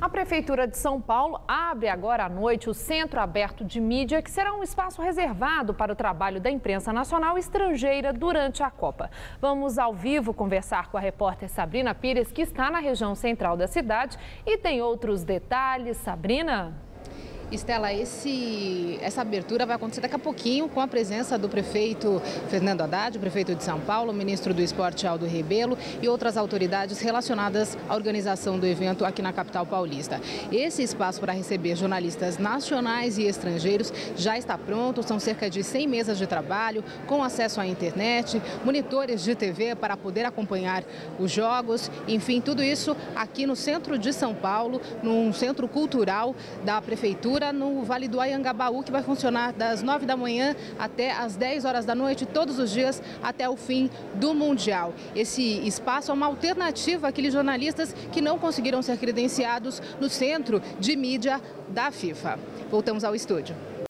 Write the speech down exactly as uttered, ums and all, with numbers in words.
A Prefeitura de São Paulo abre agora à noite o Centro Aberto de Mídia, que será um espaço reservado para o trabalho da imprensa nacional e estrangeira durante a Copa. Vamos ao vivo conversar com a repórter Sabrina Pires, que está na região central da cidade e tem outros detalhes. Sabrina? Estela, esse, essa abertura vai acontecer daqui a pouquinho com a presença do prefeito Fernando Haddad, o prefeito de São Paulo, o ministro do Esporte Aldo Rebelo e outras autoridades relacionadas à organização do evento aqui na capital paulista. Esse espaço para receber jornalistas nacionais e estrangeiros já está pronto, são cerca de cem mesas de trabalho, com acesso à internet, monitores de T V para poder acompanhar os jogos, enfim, tudo isso aqui no centro de São Paulo, num centro cultural da prefeitura, no Vale do Anhangabaú, que vai funcionar das nove da manhã até as dez horas da noite, todos os dias, até o fim do Mundial. Esse espaço é uma alternativa àqueles jornalistas que não conseguiram ser credenciados no Centro de Mídia da FIFA. Voltamos ao estúdio.